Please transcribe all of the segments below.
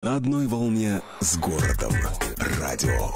На одной волне с городом. Радио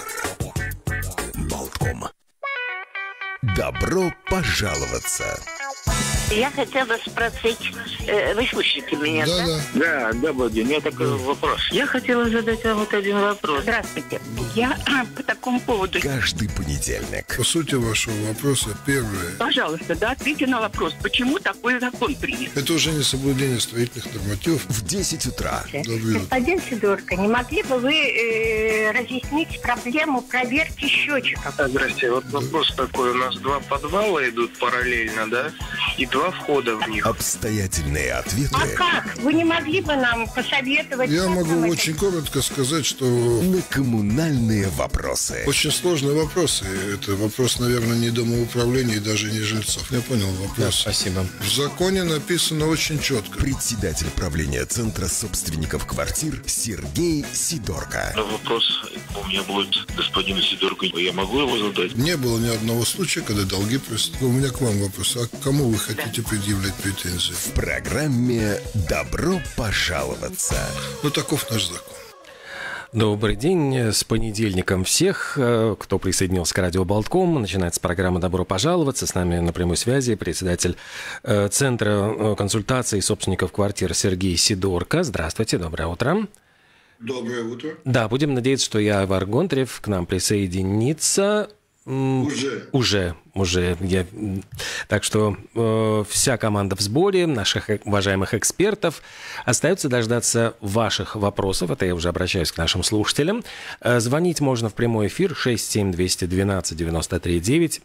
Болтком. Добро пожаловаться. Я хотела спросить, вы слышите меня, да? Да, Владимир, у меня такой вопрос. Я хотела задать вам вот один вопрос. Здравствуйте. Я по такому поводу. Каждый понедельник. По сути вашего вопроса, первое. Пожалуйста, ответьте на вопрос, почему такой закон принят? Это уже не соблюдение строительных нормативов. В 10 утра. Господин Сидорко, не могли бы вы разъяснить проблему проверки счетчиков? Здрасте, вот вопрос такой. У нас 2 подвала идут параллельно, да? И 2 входа в них. Обстоятельные ответы. А как? Вы не могли бы нам посоветовать? Я могу очень коротко сказать, что... На коммунальные вопросы. Очень сложные вопросы. Это вопрос, наверное, не домоуправления и даже не жильцов. Я понял вопрос. Да, спасибо. В законе написано очень четко. Председатель правления Центра собственников квартир Сергей Сидорко. Вопрос у меня будет господину Сидорко. Я могу его задать? Не было ни одного случая, когда долги просто... У меня к вам вопрос. А к кому вы хотите предъявлять претензии? В программе «Добро пожаловаться». Ну, таков наш закон. Добрый день. С понедельником всех, кто присоединился к радио Болтком. Начинается программа «Добро пожаловаться». С нами на прямой связи председатель Центра консультаций собственников квартир Сергей Сидорко. Здравствуйте, доброе утро. Доброе утро. Да, будем надеяться, что Явор Гонтарев к нам присоединится. Уже. Так что вся команда в сборе, наших уважаемых экспертов. Остается дождаться ваших вопросов. Это я уже обращаюсь к нашим слушателям. Звонить можно в прямой эфир 67-212-93-9,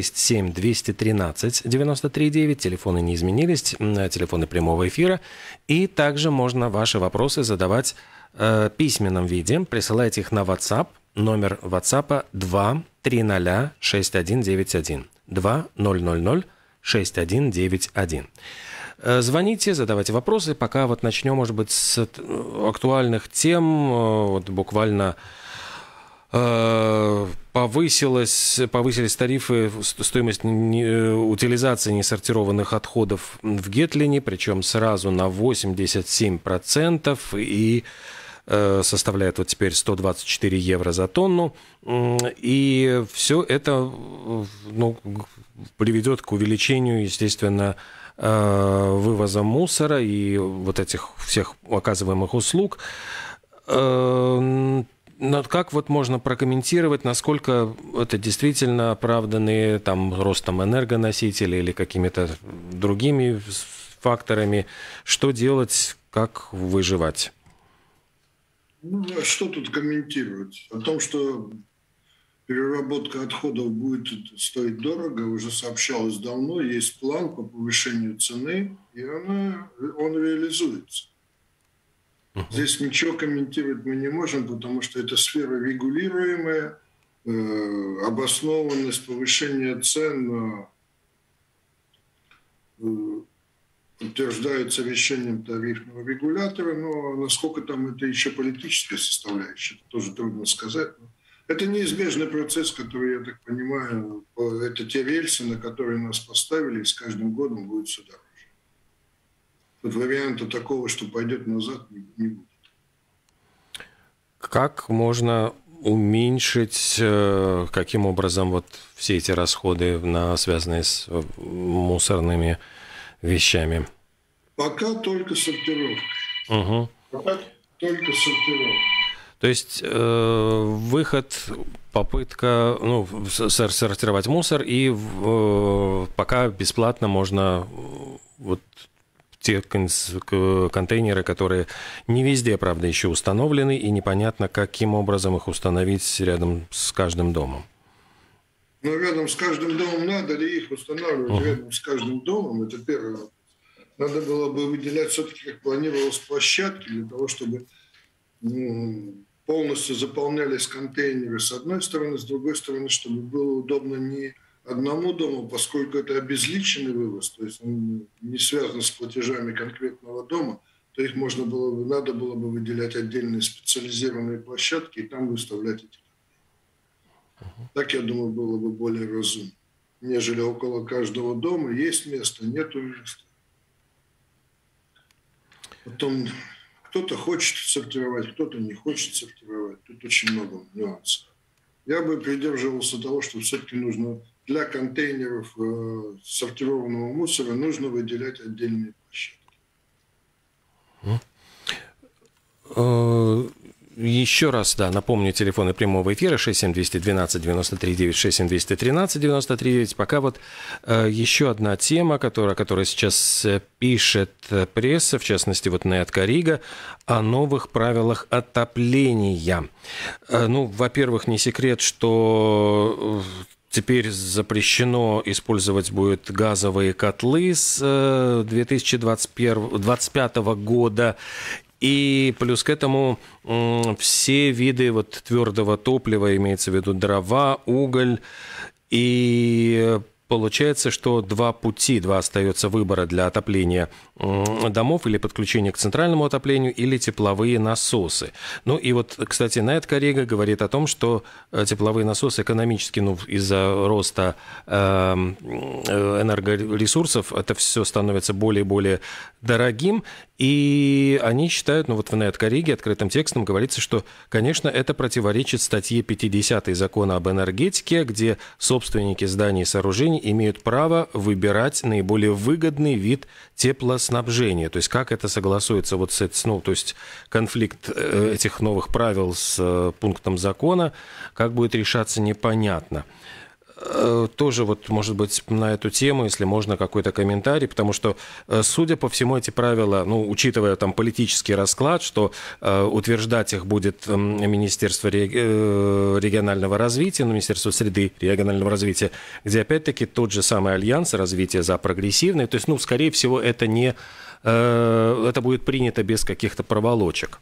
67-213-93-9. Телефоны не изменились, телефоны прямого эфира. И также можно ваши вопросы задавать в письменном виде. Присылайте их на WhatsApp. Номер WhatsApp 2306191. 20006191. Звоните, задавайте вопросы. Пока вот начнем, может быть, с актуальных тем. Вот буквально повысились тарифы, стоимость утилизации несортированных отходов в Гетлине, причем сразу на 87%, и составляет вот теперь 124 евро за тонну. И все это приведет к увеличению, естественно, вывоза мусора и вот этих всех оказываемых услуг. Но как вот можно прокомментировать, насколько это действительно оправданные там ростом энергоносителей или какими-то другими факторами? Что делать, как выживать? Ну, а что тут комментировать? О том, что переработка отходов будет стоить дорого, уже сообщалось давно, есть план по повышению цены, и он реализуется. Здесь ничего комментировать мы не можем, потому что это сфера регулируемая, обоснованность повышения цен утверждается решением тарифного регулятора, но насколько там это еще политическая составляющая, это тоже трудно сказать. Это неизбежный процесс, который, я так понимаю, это те рельсы, на которые нас поставили, и с каждым годом будет все дороже. Вот варианта такого, что пойдет назад, не будет. Как можно уменьшить, каким образом вот все эти расходы, связанные с мусорными вещами? Пока только сортировка. Пока только сортировка. То есть выход, попытка сортировать мусор, и пока бесплатно можно вот те контейнеры, которые не везде, правда, еще установлены, и непонятно, каким образом их установить рядом с каждым домом. Ну, рядом с каждым домом надо ли их устанавливать рядом с каждым домом? Это первый вопрос. Надо было бы выделять все-таки, как планировалось, площадки для того, чтобы полностью заполнялись контейнеры с одной стороны, с другой стороны, чтобы было удобно не одному дому, поскольку это обезличенный вывоз, то есть он не связан с платежами конкретного дома, то их надо было бы выделять отдельные специализированные площадки и там выставлять эти. Так, я думаю, было бы более разумно, нежели около каждого дома есть место, нету места. Потом Кто-то хочет сортировать, кто-то не хочет сортировать. Тут очень много нюансов. Я бы придерживался того, что все-таки нужно для контейнеров сортированного мусора нужно выделять отдельные площадки. Еще раз, да, напомню, телефоны прямого эфира 67212-93-9, 67213-93-9. Пока вот еще одна тема, которая сейчас пишет пресса, в частности, вот Неткор Рига, о новых правилах отопления. Ну, во-первых, не секрет, что теперь запрещено использовать будет газовые котлы с 2025 года. И плюс к этому все виды вот твердого топлива, имеется в виду дрова, уголь. И получается, что два остается выбора для отопления домов: или подключение к центральному отоплению, или тепловые насосы. Ну и вот, кстати, Неткор Рига говорит о том, что тепловые насосы экономически, из-за роста энергоресурсов, это все становится более и более дорогим. И они считают, в Неткор Риге открытым текстом говорится, что, конечно, это противоречит статье 50 Закона об энергетике, где собственники зданий и сооружений имеют право выбирать наиболее выгодный вид теплоснабжения. То есть как это согласуется вот с этим, то есть конфликт этих новых правил с пунктом закона, как будет решаться, непонятно. Тоже вот, может быть, на эту тему, если можно, какой-то комментарий, потому что, судя по всему, эти правила, учитывая там политический расклад, что утверждать их будет Министерство регионального развития, Министерство среды регионального развития, где опять-таки тот же самый Альянс развития за прогрессивный, то есть, скорее всего, это это будет принято без каких-то проволочек.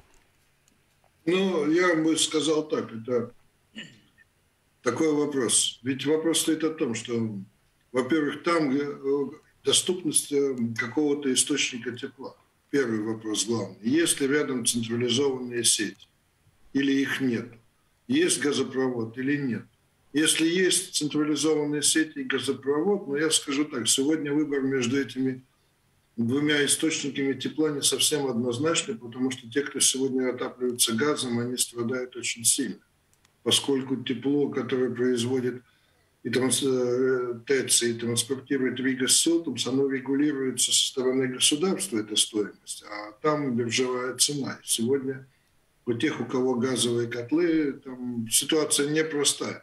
Я бы сказал так, это такой вопрос. Ведь вопрос стоит о том, что, во-первых, там доступность какого-то источника тепла. Первый вопрос главный. Есть ли рядом централизованные сети или их нет? Есть газопровод или нет? Если есть централизованные сети и газопровод, я скажу так, сегодня выбор между этими двумя источниками тепла не совсем однозначный, потому что те, кто сегодня отапливается газом, они страдают очень сильно. Поскольку тепло, которое производит и ТЭЦ, и транспортирует Рига Силтумс, оно регулируется со стороны государства, эта стоимость, а там биржевая цена. Сегодня у тех, у кого газовые котлы, там ситуация непростая.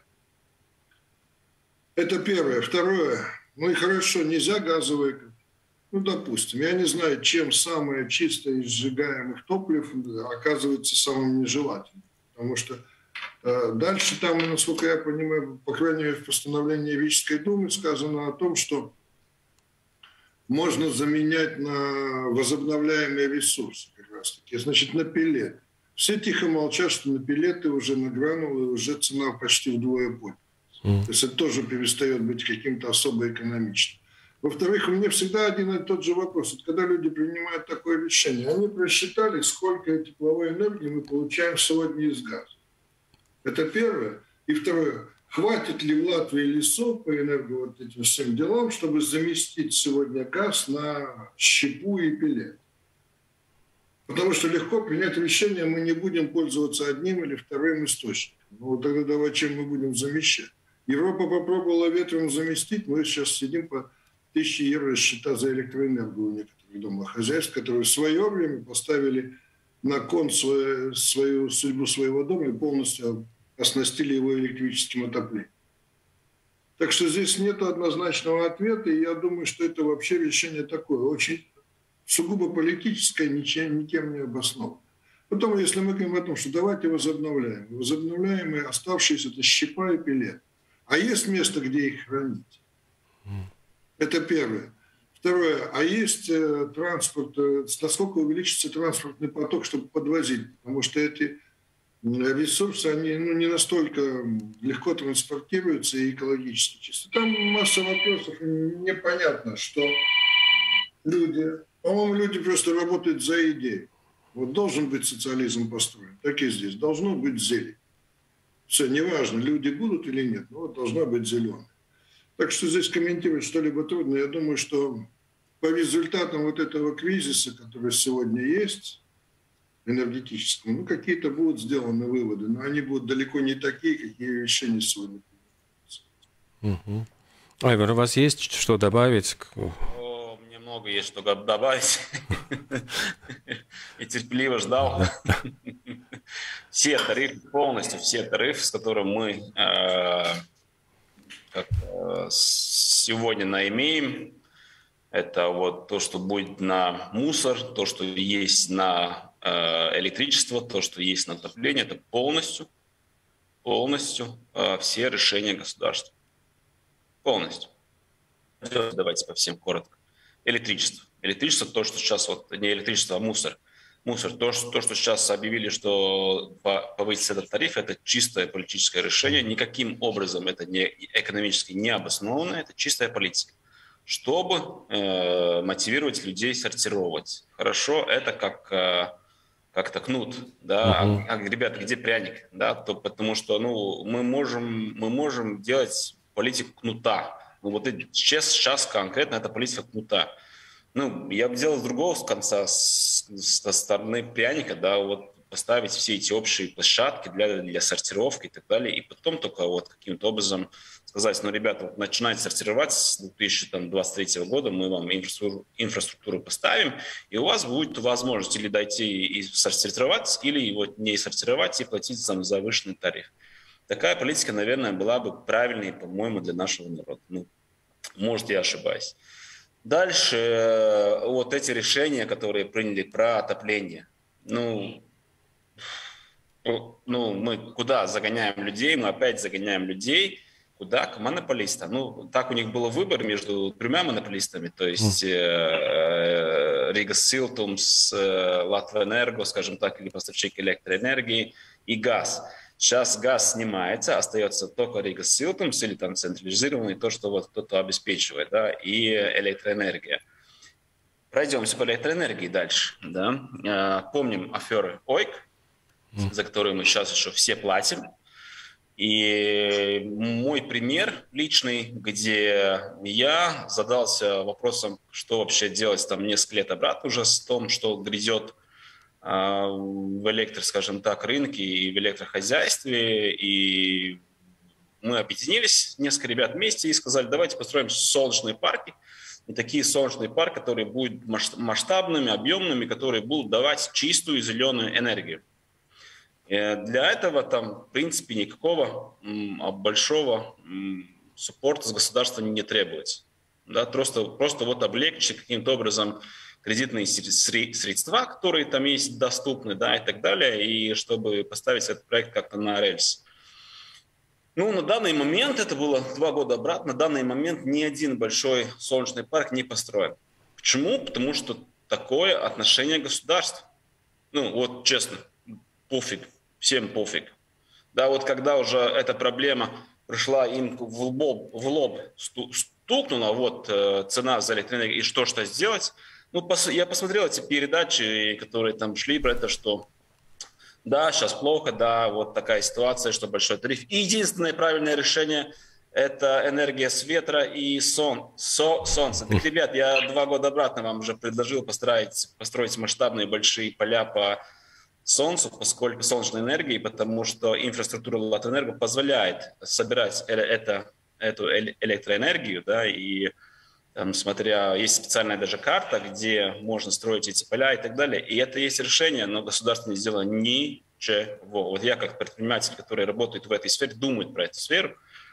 Это первое. Второе. И хорошо, нельзя газовые котлы. Допустим, я не знаю, чем самое чистое из сжигаемых топлив оказывается самым нежелательным. Потому что дальше там, насколько я понимаю, по крайней мере, в постановлении Рижской думы сказано о том, что можно заменять на возобновляемые ресурсы, как раз таки, значит, на пеллеты. Все тихо молчат, что на пеллеты уже на гранулы уже цена почти вдвое поднялась. То есть это тоже перестает быть каким-то особо экономичным. Во-вторых, у меня всегда один и тот же вопрос. Вот когда люди принимают такое решение, они просчитали, сколько тепловой энергии мы получаем сегодня из газа. Это первое. И второе. Хватит ли в Латвии лесов по этим всем делам, чтобы заместить сегодня газ на щепу и пеллет? Потому что легко принять решение, мы не будем пользоваться одним или вторым источником. Тогда давай чем мы будем замещать? Европа попробовала ветром заместить, мы сейчас сидим по 1000 евро счета за электроэнергию у некоторых домохозяйств, которые в свое время поставили на кон свою судьбу своего дома и полностью оснастили его электрическим отоплением. Так что здесь нет однозначного ответа, и я думаю, что это вообще решение такое, очень сугубо политическое, никем не обоснованное. Потом, если мы говорим о том, что давайте возобновляем. Возобновляемые оставшиеся – это щепа и пеллет. А есть место, где их хранить? Это первое. Второе. А есть транспорт, насколько увеличится транспортный поток, чтобы подвозить? Потому что эти ресурсы, они не настолько легко транспортируются и экологически чисто. Там масса вопросов. Непонятно, что люди просто работают за идею. Вот должен быть социализм построен. Так и здесь. Должно быть зелень. Все, неважно, люди будут или нет, но должна быть зеленая. Так что здесь комментировать что-либо трудно. Я думаю, что по результатам вот этого кризиса, который сегодня есть, энергетическому. Какие-то будут сделаны выводы, но они будут далеко не такие, какие решения сегодня принимаются. Айвар, у вас есть что добавить? Мне много есть что добавить. И терпеливо ждал. Все тарифы, полностью все тарифы, с которыми мы сегодня имеем, это вот то, что будет на мусор, то, что есть на электричество, то, что есть на отопление, это полностью все решения государства. Полностью. Давайте по всем коротко. Электричество. Электричество, то, что сейчас, вот не электричество, а мусор. Мусор, то, что сейчас объявили, что повысить этот тариф, это чистое политическое решение. Никаким образом это не экономически не обосновано, это чистая политика. Чтобы мотивировать людей сортировать. Хорошо, это как-то кнут, да, ребята, где пряник, да, потому что, мы можем делать политику кнута. Вот сейчас конкретно это политика кнута. Я бы делал с другого конца, со стороны пряника, да, вот поставить все эти общие площадки для сортировки и так далее, и потом только вот каким-то образом сказать, ребята, начинайте сортировать с 2023 года, мы вам инфраструктуру поставим, и у вас будет возможность или дойти и сортировать, или его не сортировать и платить за завышенный тариф. Такая политика, наверное, была бы правильной, по-моему, для нашего народа. Может, я ошибаюсь. Дальше вот эти решения, которые приняли про отопление. Мы куда загоняем людей? Мы опять загоняем людей. Куда? К монополистам. Так у них был выбор между тремя монополистами, то есть Рига Силтумс, Латвэнерго, скажем так, или поставщик электроэнергии, и газ. Сейчас газ снимается, остается только Рига Силтумс или там централизированный, то, что вот кто-то обеспечивает, да, и электроэнергия. Пройдемся по электроэнергии дальше. Да. Помним аферы ОЙК, за которые мы сейчас еще все платим. И мой пример личный, где я задался вопросом, что вообще делать там несколько лет обратно уже с том, что грядет в скажем так, рынке и в электрохозяйстве. И мы объединились, несколько ребят вместе, и сказали, давайте построим солнечные парки. И такие солнечные парки, которые будут масштабными, объемными, которые будут давать чистую зеленую энергию. Для этого там, в принципе, никакого большого суппорта с государства не требуется. Да, просто вот облегчить каким-то образом кредитные средства, которые там есть доступны, да, и так далее, и чтобы поставить этот проект как-то на рельс. На данный момент, это было 2 года обратно, на данный момент ни один большой солнечный парк не построен. Почему? Потому что такое отношение государства. Вот честно, пофиг. Всем пофиг. Да, вот когда уже эта проблема пришла им в лоб стукнула, вот цена за электроэнергию, и что сделать? Я посмотрел эти передачи, которые там шли про это, что да, сейчас плохо, да, вот такая ситуация, что большой тариф. И единственное правильное решение – это энергия с ветра и солнца. Так, ребят, я 2 года обратно вам уже предложил построить масштабные большие поля по солнцу, поскольку солнечной энергии, потому что инфраструктура Латвэнерго позволяет собирать эту электроэнергию, да, и там, есть специальная даже карта, где можно строить эти поля и так далее. И это есть решение, но государство не сделало ничего. Вот я как предприниматель, который работает в этой сфере, думает про эту сферу,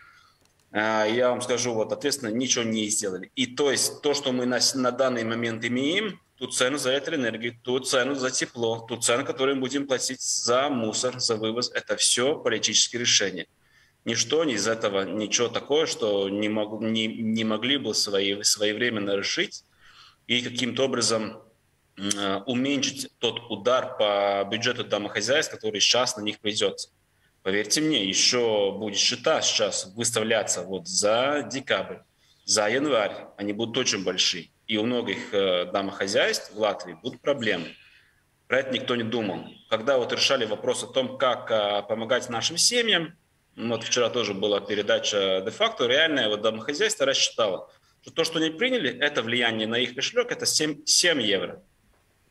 я вам скажу, вот ответственно, ничего не сделали. И то есть то, что мы на данный момент имеем, ту цену за электроэнергию, ту цену за тепло, ту цену, которую мы будем платить за мусор, за вывоз, это все политические решения. Ничто из этого, ничего такое, что не могли бы своевременно решить и каким-то образом уменьшить тот удар по бюджету домохозяйств, который сейчас на них придется. Поверьте мне, еще будет счета сейчас выставляться вот за декабрь, за январь. Они будут очень большие. И у многих домохозяйств в Латвии будут проблемы. Про это никто не думал. Когда вот решали вопрос о том, как помогать нашим семьям, вот вчера тоже была передача де-факто, реальное вот домохозяйство рассчитало, что то, что они приняли, это влияние на их кошелек, это 7 евро.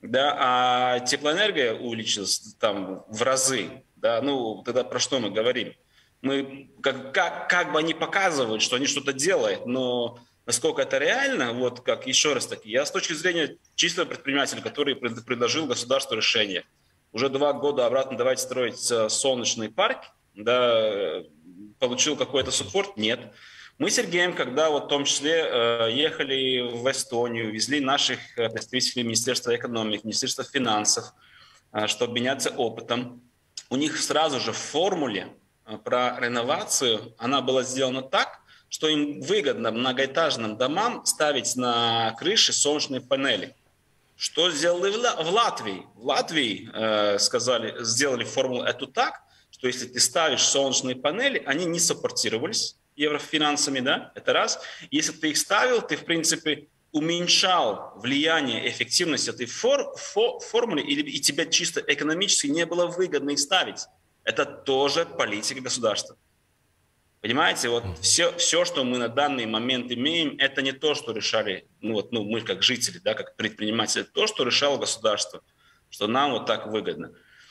да, а теплоэнергия увеличилась там в разы, да, ну, тогда про что мы говорим? Мы, как бы они показывают, что они что-то делают, но насколько это реально, вот как, еще раз таки, я с точки зрения чистого предпринимателя, который предложил государству решение, уже 2 года обратно давайте строить солнечный парк, да, получил какой-то суппорт? Нет. Мы с Сергеем, когда вот в том числе ехали в Эстонию, везли наших представителей Министерства экономики, Министерства финансов, чтобы обменяться опытом, у них сразу же в формуле про реновацию она была сделана так, что им выгодно многоэтажным домам ставить на крыше солнечные панели. Что сделали в Латвии? В Латвии сделали формулу эту так, что если ты ставишь солнечные панели, они не саппортировались еврофинансами, да, это раз. Если ты их ставил, ты, в принципе, уменьшал влияние, эффективность этой формулы, и тебе чисто экономически не было выгодно их ставить. Это тоже политика государства. Понимаете, вот все, что мы на данный момент имеем, это не то, что решали мы как жители, да, как предприниматели, это то, что решало государство, что нам вот так выгодно.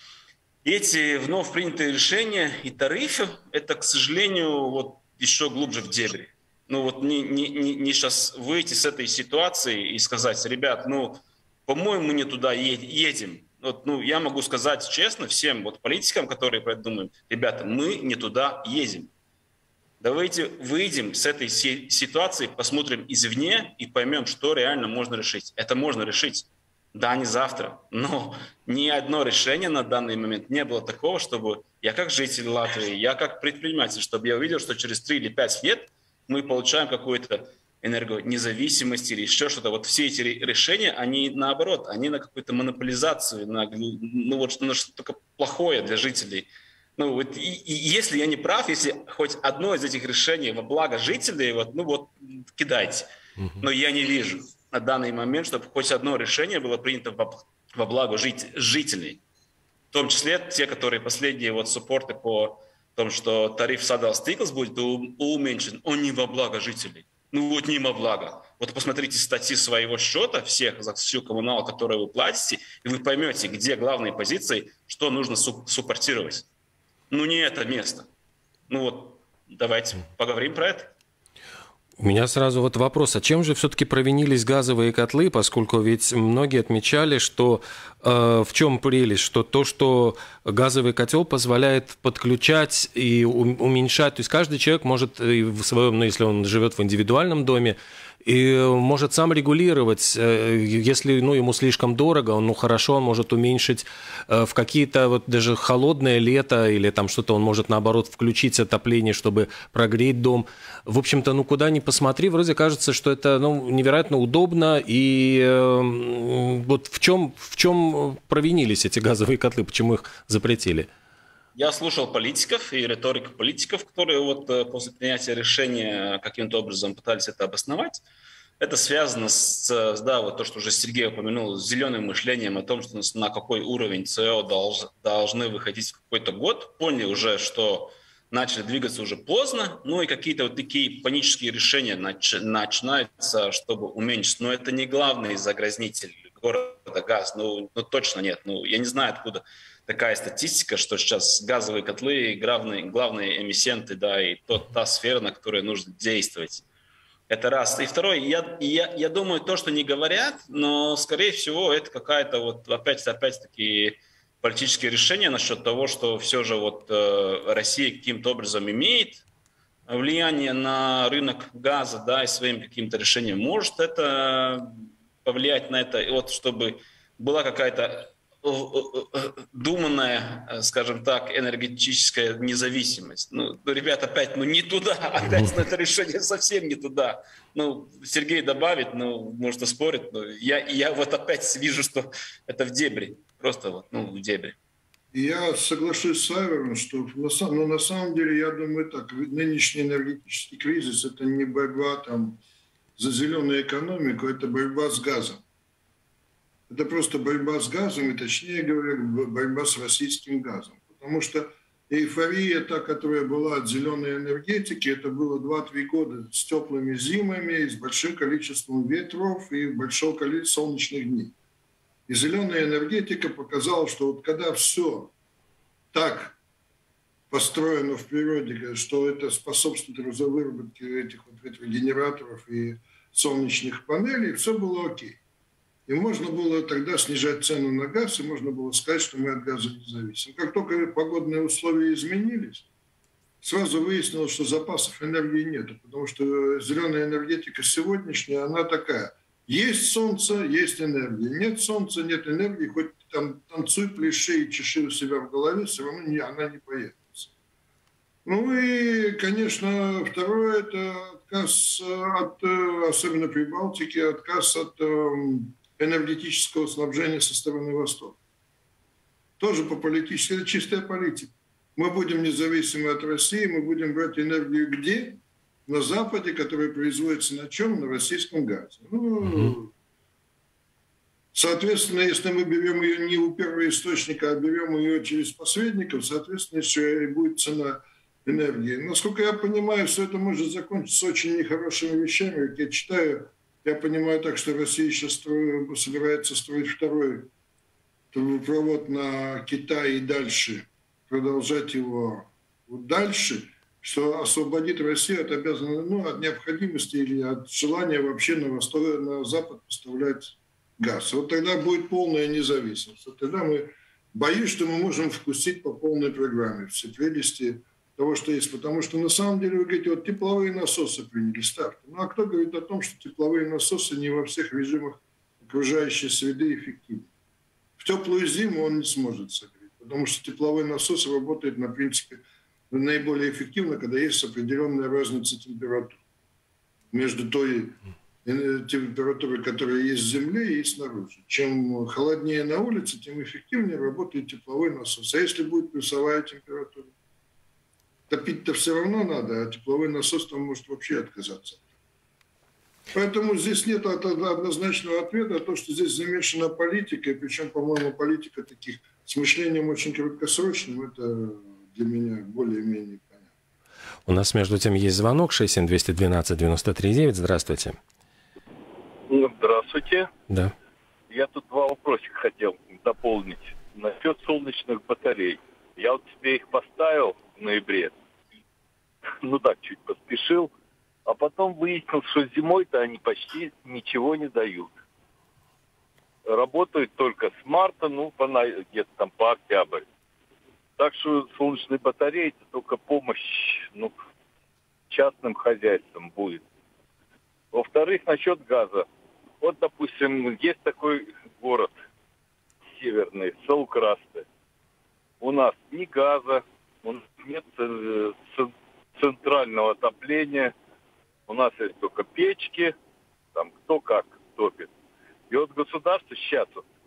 Эти вновь принятые решения и тарифы, это, к сожалению, вот еще глубже в дебри. Ну вот не сейчас выйти с этой ситуации и сказать, ребят, по-моему, мы не туда едем. Вот, я могу сказать честно всем вот политикам, которые про это думают, ребята, мы не туда едем. Давайте выйдем с этой ситуации, посмотрим извне и поймем, что реально можно решить. Это можно решить, да, не завтра, но ни одно решение на данный момент не было такого, чтобы я как житель Латвии, я как предприниматель, чтобы я увидел, что через 3 или 5 лет мы получаем какую-то энергонезависимость или еще что-то. Вот все эти решения, они наоборот, они на какую-то монополизацию, на что-то только плохое для жителей. И если я не прав, если хоть одно из этих решений во благо жителей, кидайте. Но я не вижу на данный момент, чтобы хоть одно решение было принято во благо жителей. В том числе те, которые последние суппорты по тому, что тариф Садал Стиклс будет уменьшен, он не во благо жителей. Не во благо. Вот посмотрите статьи своего счета всех за всю коммуналку, которую вы платите, и вы поймете, где главные позиции, что нужно суппортировать. Не это место. Давайте поговорим про это. У меня сразу вопрос, а чем же все-таки провинились газовые котлы, поскольку ведь многие отмечали, что в чем прелесть, что то, что газовый котел позволяет подключать и уменьшать, то есть каждый человек может в своем, если он живет в индивидуальном доме, и может сам регулировать, если ему слишком дорого, он хорошо, он может уменьшить в какие-то даже холодное лето или там что-то, он может наоборот включить отопление, чтобы прогреть дом. В общем-то, куда ни посмотри, вроде кажется, что это невероятно удобно. И вот в чем провинились эти газовые котлы, почему их запретили? Я слушал политиков и риторику политиков, которые после принятия решения каким-то образом пытались это обосновать. Это связано с то, что уже Сергей упомянул, с зеленым мышлением о том, что на какой уровень СО должны выходить в какой-то год. Поняли уже, что начали двигаться уже поздно, и какие-то такие панические решения начинаются, чтобы уменьшить. Но это не главный загрязнитель города газ, точно нет. Я не знаю, откуда такая статистика, что сейчас газовые котлы главные эмиссенты, да, и та сфера, на которой нужно действовать. Это раз. И второе, я думаю, то, что не говорят, но, скорее всего, это какая-то опять-таки политические решения насчет того, что все же Россия каким-то образом имеет влияние на рынок газа, да, и своим каким-то решением может это повлиять на это, чтобы была какая-то думанная, скажем так, энергетическая независимость. Ребят, опять, не туда, опять это решение совсем не туда. Сергей добавит, можно спорить, но я опять вижу, что это в дебри, просто в дебри. Я соглашусь с Айвером, что на самом деле, я думаю так, нынешний энергетический кризис – это не борьба за зеленую экономику, это борьба с газом. Это просто борьба с газом, и точнее говоря, борьба с российским газом. Потому что эйфория, та, которая была от зеленой энергетики, это было 2-3 года с теплыми зимами, с большим количеством ветров и большого количества солнечных дней. И зеленая энергетика показала, что вот когда все так построено в природе, что это способствует выработке этих вот ветрогенераторов и солнечных панелей, все было окей. И можно было тогда снижать цену на газ, и можно было сказать, что мы от газа не зависим. Как только погодные условия изменились, сразу выяснилось, что запасов энергии нет, потому что зеленая энергетика сегодняшняя, она такая. Есть солнце, есть энергия. Нет солнца, нет энергии, хоть там танцуй, пляши и чеши у себя в голове, все равно она не появится. Ну и, конечно, второе – это отказ от, особенно при Балтике, отказ от энергетического снабжения со стороны Востока. Тоже по политической, это чистая политика. Мы будем независимы от России, мы будем брать энергию где? На Западе, которая производится на чем? На российском газе. Ну, соответственно, если мы берем ее не у первого источника, а берем ее через посредников, соответственно, еще и будет цена энергии. Насколько я понимаю, все это может закончиться очень нехорошими вещами. Как я читаю, я понимаю так, что Россия сейчас собирается строить второй трубопровод на Китай и дальше, продолжать его дальше, что освободит Россию от обязанности, от необходимости или от желания вообще на Запад поставлять газ. Вот тогда будет полная независимость. Вот тогда боюсь, что мы можем вкусить по полной программе все прелести того, что есть. Потому что на самом деле, вы говорите, вот тепловые насосы приняли, ставки. Ну а кто говорит о том, что тепловые насосы не во всех режимах окружающей среды эффективны? В теплую зиму он не сможет согреть, потому что тепловой насос работает на принципе наиболее эффективно, когда есть определенная разница температур между той температурой, которая есть в земле и снаружи. Чем холоднее на улице, тем эффективнее работает тепловой насос. А если будет плюсовая температура? Топить-то все равно надо, а тепловой насос там может вообще отказаться. Поэтому здесь нет однозначного ответа, а то, что здесь замешана политика, и причем, по-моему, политика таких с мышлением очень краткосрочным, это для меня более-менее понятно. У нас, между тем, есть звонок 67-212-93-9. Здравствуйте. Здравствуйте. Да. Я тут два вопросика хотел дополнить. Насчет солнечных батарей. Я вот себе их поставил в ноябре. Ну так, чуть поспешил. А потом выяснил, что зимой-то они почти ничего не дают. Работают только с марта, где-то там по октябрь. Так что солнечные батареи это только помощь частным хозяйствам будет. Во-вторых, насчет газа. Вот, допустим, есть такой город северный, Саукрасты. У нас ни газа, у нас нет центрального отопления. У нас есть только печки, там кто как топит. И вот государство сейчас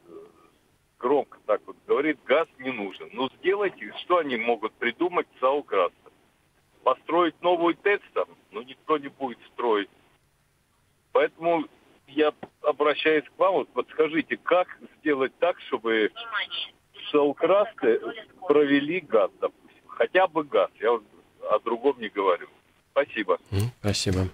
громко так вот говорит, газ не нужен. Ну сделайте, что они могут придумать в Саукрасте? Построить новую ТЭЦ там? Ну никто не будет строить. Поэтому я обращаюсь к вам, вот подскажите, как сделать так, чтобы в Саукрасте провели газ, допустим. Хотя бы газ, я о другом не говорю. Спасибо. Спасибо.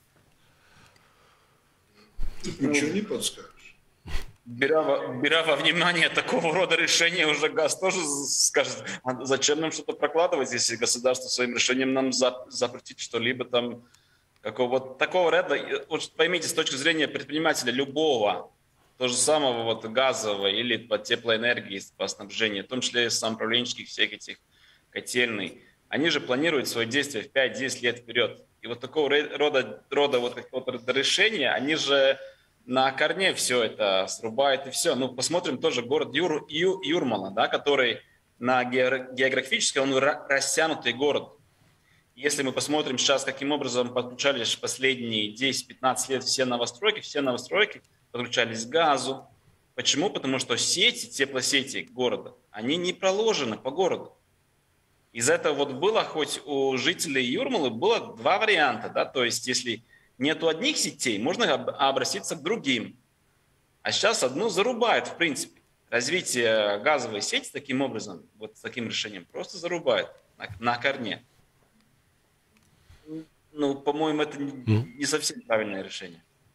Ничего не подскажешь. Беря во внимание такого рода решения, уже ГАЗ тоже скажет, а зачем нам что-то прокладывать, если государство своим решением нам запретит что-либо там, какого-то такого ряда. Вот поймите, с точки зрения предпринимателя любого, то же самого вот газового или по теплоэнергии, по снабжению, в том числе самоуправленческих всех этих котельных, они же планируют свои действия в 5-10 лет вперед. И вот такого рода вот какого-то решения, они же на корне все это срубают и все. Ну, посмотрим тоже город Юрмала, да, который на географически, он растянутый город. Если мы посмотрим сейчас, каким образом подключались последние 10-15 лет все новостройки подключались к газу. Почему? Потому что сети, теплосети города, они не проложены по городу. Из-за этого вот было, хоть у жителей Юрмалы было два варианта, да, то есть если нету одних сетей, можно обратиться к другим. А сейчас одну зарубают, в принципе. Развитие газовой сети таким образом, вот с таким решением, просто зарубают на корне. Ну, по-моему, это не совсем правильное решение.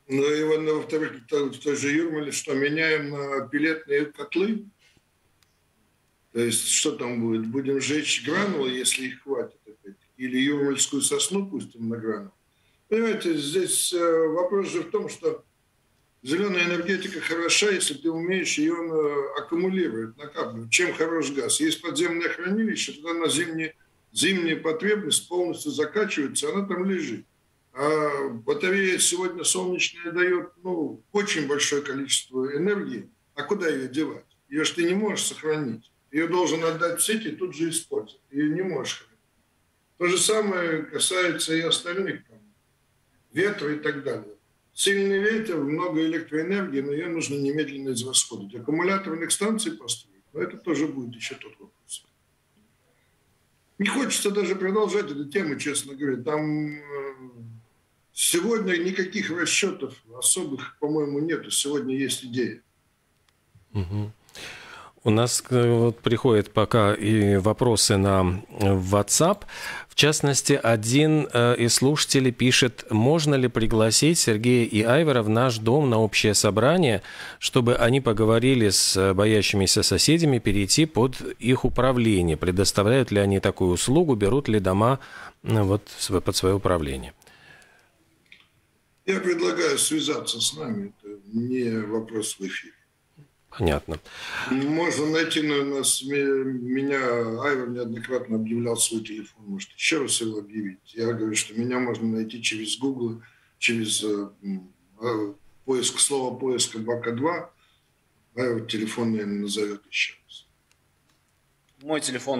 Ну и во-вторых, в той же Юрмале, что меняем на пеллетные котлы? То есть что там будет? Будем жечь гранулы, если их хватит опять? Или юрмальскую сосну пустим на гранулы? Понимаете, здесь вопрос же в том, что зеленая энергетика хороша, если ты умеешь ее аккумулировать, накапливать. Чем хорош газ? Есть подземное хранилище, туда на зимняя потребность полностью закачивается, она там лежит. А батарея сегодня солнечная дает очень большое количество энергии. А куда ее девать? Ее же ты не можешь сохранить. Ее должен отдать в сеть и тут же использовать. Ее не можешь хранить. То же самое касается и остальных, ветра и так далее. Сильный ветер, много электроэнергии, но ее нужно немедленно израсходовать. Аккумуляторных станций построить, но это тоже будет еще тот вопрос. Не хочется даже продолжать эту тему, честно говоря. Там сегодня никаких расчетов особых, по-моему, нету. Сегодня есть идея. Угу. У нас вот приходят пока и вопросы на WhatsApp. В частности, один из слушателей пишет, можно ли пригласить Сергея и Айвара в наш дом на общее собрание, чтобы они поговорили с боящимися соседями перейти под их управление. Предоставляют ли они такую услугу, берут ли дома под свое управление? Я предлагаю связаться с нами. Это не вопрос в эфире. Понятно. Можно найти на нас. Айвар неоднократно объявлял свой телефон. Может, еще раз его объявить. Я говорю, что меня можно найти через Google, через слово поиска БАКа-2. Айвар телефон, наверное, назовет еще раз. Мой телефон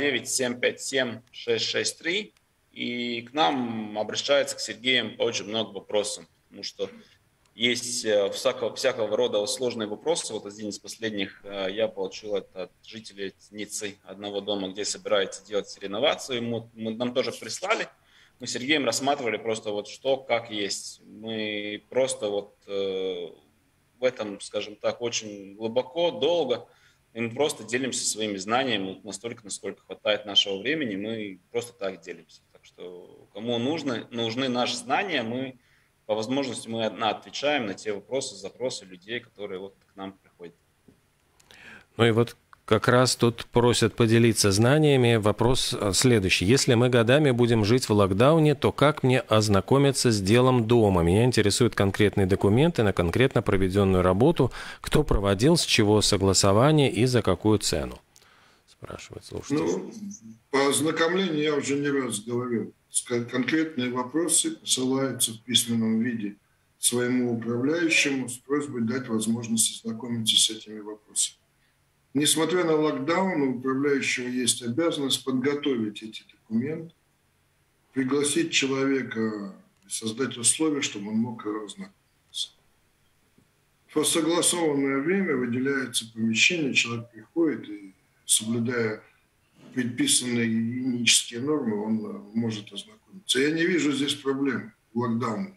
29757-663. И к нам обращается к Сергею по очень много вопросов. Потому что есть всякого рода сложные вопросы. Вот один из последних я получил это от жителей Ниццы, одного дома, где собирается делать реновацию. Нам тоже прислали. Мы с Сергеем рассматривали просто вот что, как есть. Мы просто вот в этом, скажем так, очень глубоко, долго. И мы просто делимся своими знаниями настолько, насколько хватает нашего времени. Мы просто так делимся. Так что кому нужны наши знания, мы по возможности отвечаем на те вопросы, запросы людей, которые вот к нам приходят. Ну и вот как раз тут просят поделиться знаниями. Вопрос следующий. Если мы годами будем жить в локдауне, то как мне ознакомиться с делом дома? Меня интересуют конкретные документы на конкретно проведенную работу. Кто проводил, с чего согласование и за какую цену? Спрашивает слушатель. По ознакомлению я уже не раз говорил. Конкретные вопросы посылаются в письменном виде своему управляющему с просьбой дать возможность ознакомиться с этими вопросами. Несмотря на локдаун, у управляющего есть обязанность подготовить эти документы, пригласить человека, создать условия, чтобы он мог ознакомиться. В согласованное время выделяется помещение, человек приходит и, соблюдая предписанные гигиенические нормы, он может ознакомиться. Я не вижу здесь проблем в локдауне.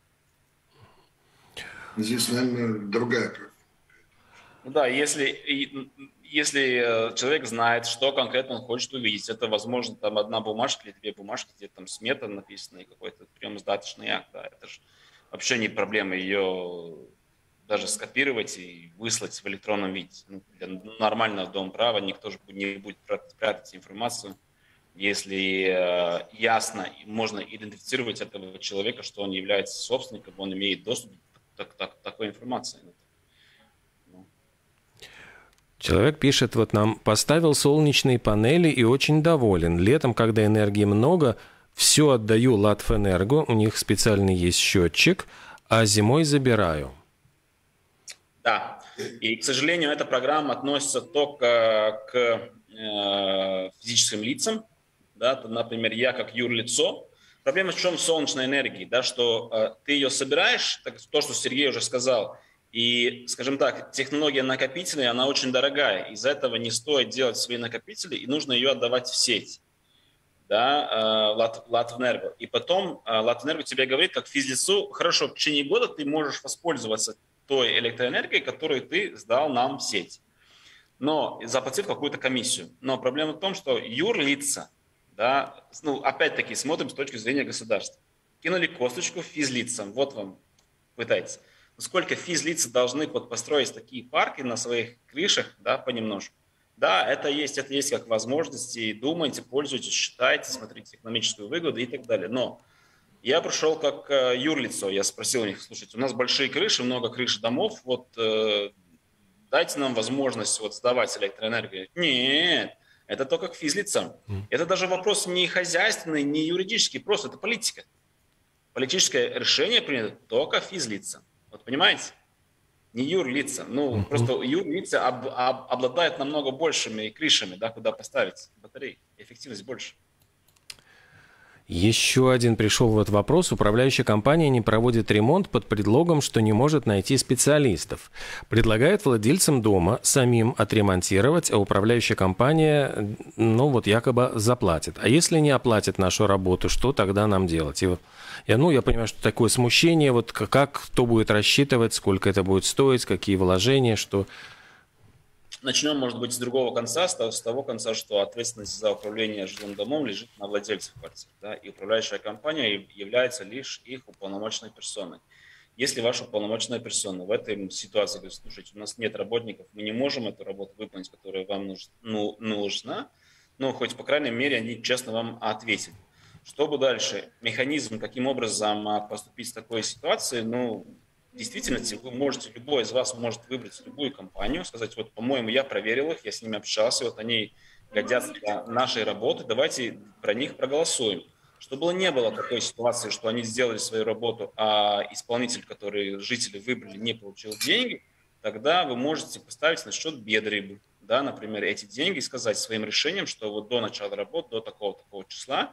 Здесь, наверное, другая проблема. Да, если человек знает, что конкретно он хочет увидеть, это, возможно, там одна бумажка или две бумажки, где там смета написана и какой-то приемо-сдаточный акт. Да, это же вообще не проблема ее даже скопировать и выслать в электронном виде. Для нормального Домправа никто же не будет прятать информацию, если ясно можно идентифицировать этого человека, что он является собственником, он имеет доступ к такой информации. Человек пишет вот нам, поставил солнечные панели и очень доволен. Летом, когда энергии много, все отдаю Латвэнерго, у них специальный есть счетчик, а зимой забираю. Да, и, к сожалению, эта программа относится только к физическим лицам. Да? Например, я как юрлицо. Проблема в чем в солнечной энергии, да, что ты ее собираешь, так, то, что Сергей уже сказал, и, скажем так, технология накопителей, она очень дорогая. Из-за этого не стоит делать свои накопители, и нужно ее отдавать в сеть. Да, Латвэнерго. И потом Латвэнерго тебе говорит, как физлицу, хорошо, в течение года ты можешь воспользоваться той электроэнергией, которую ты сдал нам в сеть, но заплатив какую-то комиссию. Но проблема в том, что юрлица, да, опять-таки смотрим с точки зрения государства, кинули косточку физлицам. Вот вам пытаетесь. Сколько физлиц должны построить такие парки на своих крышах, да, понемножку. Да, это есть как возможности. Думайте, пользуйтесь, считайте, смотрите экономическую выгоду и так далее. Но я пришел как юрлицо, я спросил у них: слушайте, у нас большие крыши, много крыш домов, вот дайте нам возможность вот сдавать электроэнергию. Нет, это только к физлицам. Это даже вопрос не хозяйственный, не юридический, просто это политика. Политическое решение принято только физлицам. Вот понимаете? Не юрлица. Ну, просто юрлица обладают намного большими крышами, да, куда поставить батареи. Эффективность больше. Еще один пришел вот вопрос. Управляющая компания не проводит ремонт под предлогом, что не может найти специалистов. Предлагает владельцам дома самим отремонтировать, а управляющая компания, ну вот якобы заплатит. А если не оплатит нашу работу, что тогда нам делать? И вот я понимаю, что такое смущение, вот как, кто будет рассчитывать, сколько это будет стоить, какие вложения, что... Начнем, может быть, с другого конца, с того конца, что ответственность за управление жилым домом лежит на владельцах квартир. Да, и управляющая компания является лишь их уполномоченной персоной. Если ваша уполномоченная персона в этой ситуации говорит: слушайте, у нас нет работников, мы не можем эту работу выполнить, которая вам нужна, но хоть, по крайней мере, они честно вам ответят. Чтобы дальше, механизм, каким образом поступить в такой ситуации, в действительности вы можете, любой из вас может выбрать любую компанию, сказать: вот, по-моему, я проверил их, я с ними общался, вот они годятся для нашей работы, давайте про них проголосуем. Чтобы не было такой ситуации, что они сделали свою работу, а исполнитель, который жители выбрали, не получил деньги, тогда вы можете поставить на счет бедрибы, да, например, эти деньги, и сказать своим решением, что вот до начала работы, до такого-такого числа,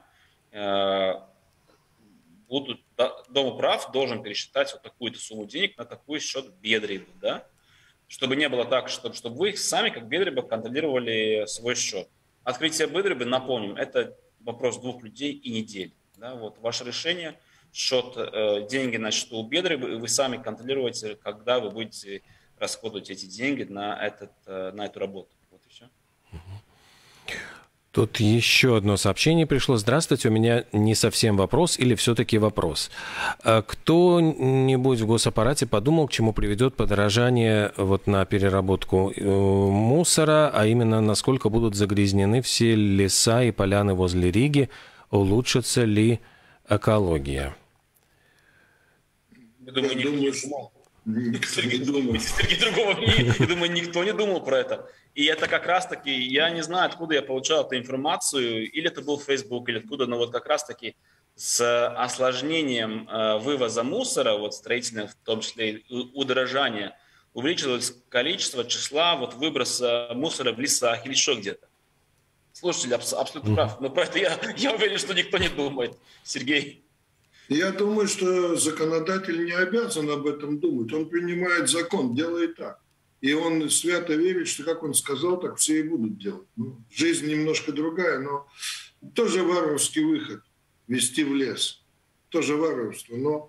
Дом управ должен пересчитать вот такую-то сумму денег на такой счет бедрибы, да? Чтобы не было так, чтобы вы сами, как бедриба, контролировали свой счет. Открытие бедрибы, напомним, это вопрос 2 людей и недели. Да? Вот ваше решение, счет, деньги на счету бедрибы, и вы сами контролируете, когда вы будете расходовать эти деньги на эту работу. Вот и все. Тут еще одно сообщение пришло. Здравствуйте, у меня не совсем вопрос или все-таки вопрос. Кто-нибудь в госаппарате подумал, к чему приведет подорожание вот на переработку мусора, а именно насколько будут загрязнены все леса и поляны возле Риги, улучшится ли экология? Я думаю, никто не думал. Среди другого, я думаю, никто не думал про это. И это как раз-таки, я не знаю, откуда я получал эту информацию, или это был Facebook, или откуда, но вот как раз-таки с осложнением вывоза мусора, вот строительного, в том числе и удорожания, увеличилось количество числа вот выброса мусора в лесах или еще где-то. Слушатель абсолютно прав, но про это я уверен, что никто не думает. Сергей? Я думаю, что законодатель не обязан об этом думать. Он принимает закон, делает так. И он свято верит, что как он сказал, так все и будут делать. Жизнь немножко другая, но тоже варварский выход – везти в лес. Тоже варварство. Но,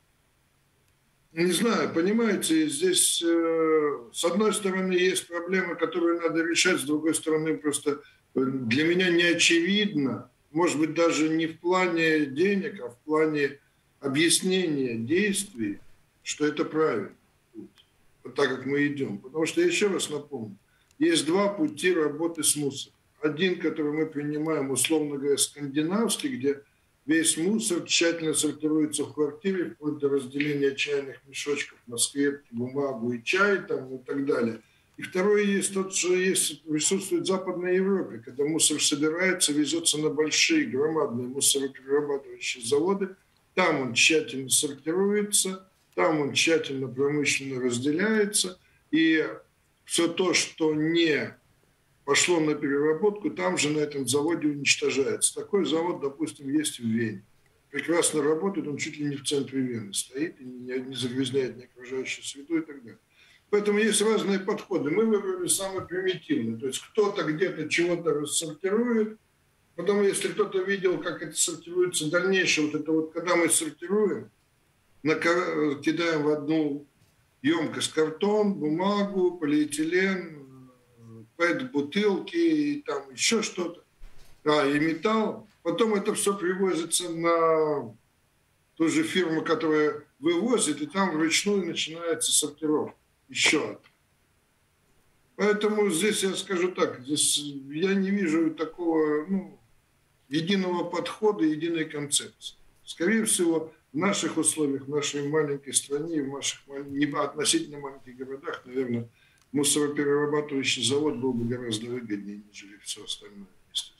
не знаю, понимаете, здесь с одной стороны есть проблемы, которые надо решать, с другой стороны просто для меня не очевидно, может быть, даже не в плане денег, а в плане объяснения действий, что это правильно. Так как мы идем. Потому что, я еще раз напомню, есть 2 пути работы с мусором. Один, который мы принимаем, условно говоря, скандинавский, где весь мусор тщательно сортируется в квартире, вплоть до разделения чайных мешочков на скрепки, бумагу и чай там, и так далее. И второй есть тот, что присутствует в Западной Европе, когда мусор собирается, везется на большие, громадные мусороперерабатывающие заводы, там он тщательно сортируется, там он тщательно промышленно разделяется, и все то, что не пошло на переработку, там же на этом заводе уничтожается. Такой завод, допустим, есть в Вене. Прекрасно работает, он чуть ли не в центре Вены стоит, и не загрязняет ни окружающую среду и так далее. Поэтому есть разные подходы. Мы выбрали самый примитивный. То есть кто-то где-то чего-то рассортирует, потом, если кто-то видел, как это сортируется дальнейшее, вот это вот, когда мы сортируем, кидаем в одну емкость картон, бумагу, полиэтилен, ПЭТ-бутылки и там еще что-то, и металл. Потом это все привозится на ту же фирму, которая вывозит, и там вручную начинается сортировка. Еще одна. Поэтому здесь я скажу так, здесь я не вижу такого единого подхода, единой концепции. Скорее всего, в наших условиях, в нашей маленькой стране, в наших относительно маленьких городах, наверное, мусороперерабатывающий завод был бы гораздо выгоднее, нежели все остальное.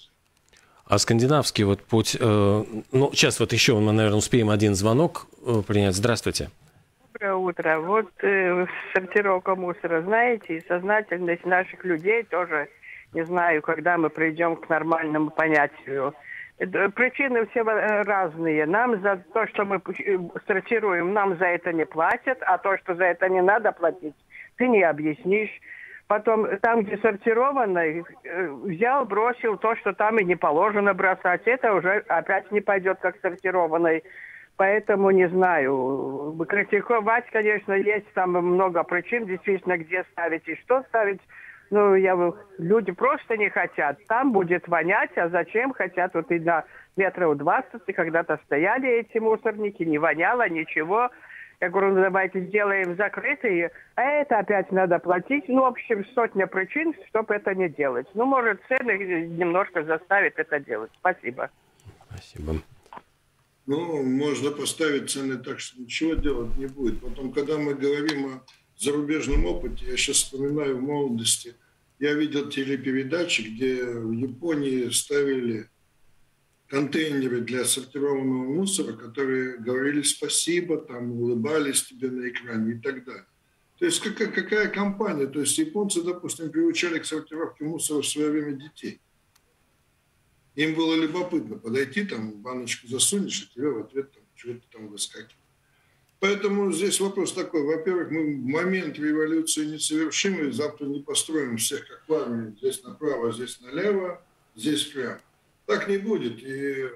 А скандинавский вот путь... сейчас вот еще мы, наверное, успеем один звонок принять. Здравствуйте. Доброе утро. Вот сортировка мусора, знаете, и сознательность наших людей тоже, не знаю, когда мы придем к нормальному понятию. Причины все разные. Нам за то, что мы сортируем, нам за это не платят, а то, что за это не надо платить, ты не объяснишь. Потом, там, где сортировано, взял, бросил то, что там и не положено бросать. Это уже опять не пойдет как сортированный. Поэтому не знаю. Критиковать, конечно, есть там много причин, действительно, где ставить и что ставить. Люди просто не хотят. Там будет вонять, а зачем хотят? Вот и на метров 20 когда-то стояли эти мусорники, не воняло, ничего. Я говорю, давайте сделаем закрытые, а это опять надо платить. В общем, сотня причин, чтобы это не делать. Может, цены немножко заставит это делать. Спасибо. Спасибо. Можно поставить цены так, что ничего делать не будет. Потом, когда мы говорим о зарубежном опыте, я сейчас вспоминаю в молодости, я видел телепередачи, где в Японии ставили контейнеры для сортированного мусора, которые говорили спасибо, там улыбались тебе на экране и так далее. То есть какая компания? То есть японцы, допустим, приучали к сортировке мусора в свое время детей. Им было любопытно подойти, там баночку засунешь, и тебе в ответ чего-то там выскакивает. Поэтому здесь вопрос такой. Во-первых, мы в момент революции несовершимы, завтра не построим всех как в армии. Здесь направо, здесь налево, здесь прямо. Так не будет. И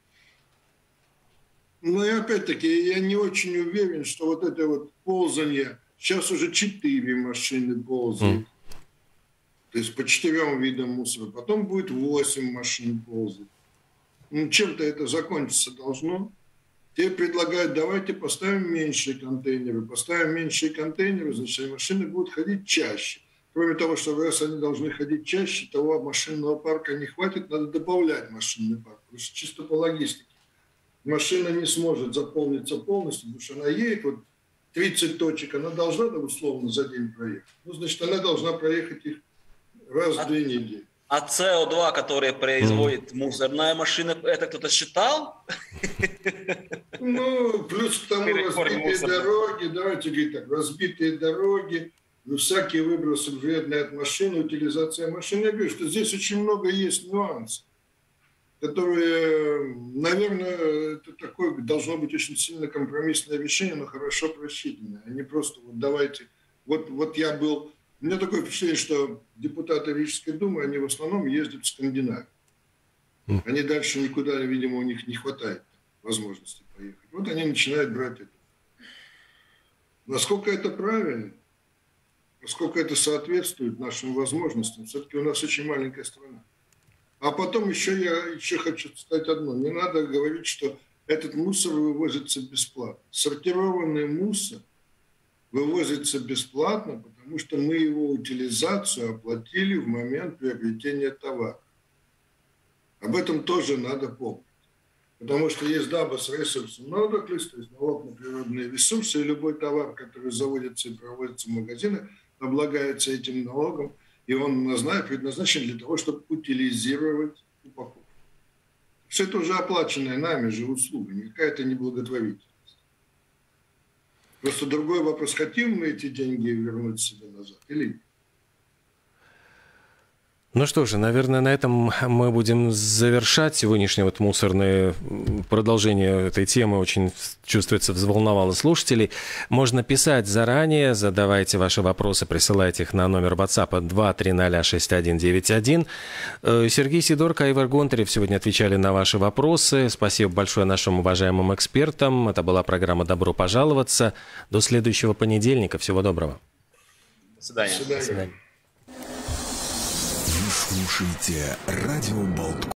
опять-таки, я не очень уверен, что вот это вот ползание, сейчас уже 4 машины ползают, то есть по 4 видам мусора, потом будет 8 машин ползать. Чем-то это закончиться должно. Те предлагают, давайте поставим меньшие контейнеры. Поставим меньшие контейнеры, значит, машины будут ходить чаще. Кроме того, что раз они должны ходить чаще, того машинного парка не хватит, надо добавлять машинный парк. Потому что чисто по логистике. Машина не сможет заполниться полностью, потому что она едет, 30 точек, она должна, условно, за день проехать. Значит, она должна проехать их раз в 2 недели. А СО2, который производит мусорная машина, это кто-то считал? Плюс к тому разбитые дороги, давайте говорить так, разбитые дороги, всякие выбросы вредные от машины, утилизация машины. Я говорю, что здесь очень много есть нюансов, которые, наверное, это такое должно быть очень сильно компромиссное решение, но хорошо просчитанное, а не просто давайте. Вот я был... У меня такое впечатление, что депутаты Рижской думы, они в основном ездят в Скандинавию. Они дальше никуда, видимо, у них не хватает возможности поехать. Вот они начинают брать это. Насколько это правильно, насколько это соответствует нашим возможностям, все-таки у нас очень маленькая страна. А потом я хочу сказать одно. Не надо говорить, что этот мусор вывозится бесплатно. Сортированный мусор вывозится бесплатно, потому что мы его утилизацию оплатили в момент приобретения товара. Об этом тоже надо помнить. Потому что есть дабас ресурсов налоглис, то есть налог на природные ресурсы, и любой товар, который заводится и проводится в магазины, облагается этим налогом, и он предназначен для того, чтобы утилизировать упаковку. Все это уже оплаченная нами же услуга, никакая это не благотворительность. Просто другой вопрос, хотим мы эти деньги вернуть себе назад или нет? Ну что же, наверное, на этом мы будем завершать сегодняшнее мусорное продолжение этой темы. Очень чувствуется, взволновало слушателей. Можно писать заранее, задавайте ваши вопросы, присылайте их на номер WhatsApp 2306191. Сергей Сидорко, Айвар Гонтарев сегодня отвечали на ваши вопросы. Спасибо большое нашим уважаемым экспертам. Это была программа «Добро пожаловаться». До следующего понедельника. Всего доброго. До свидания. До свидания. Слушайте радио Болтком.